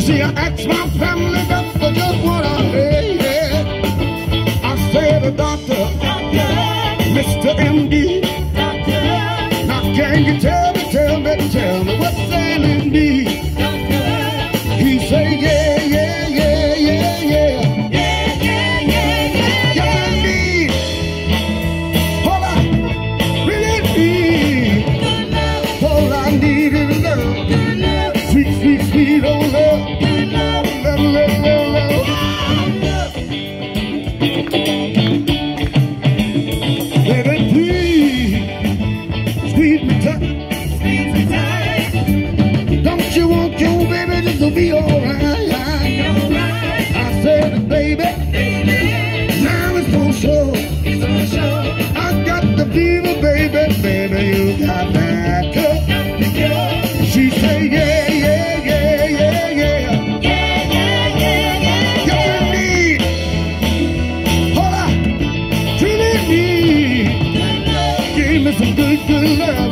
see, I asked my family doctor just what I had. I said, doctor, Mr. MD, now can you tell me what's ailing me? He said, yeah, yeah, yeah, yeah, yeah. Sweet old love, love. Baby, please, squeeze me tight. Don't you want your baby just to be alright? I said, baby, now it's for sure. I got the fever, baby, you got that cup. She said, yeah. Some good love.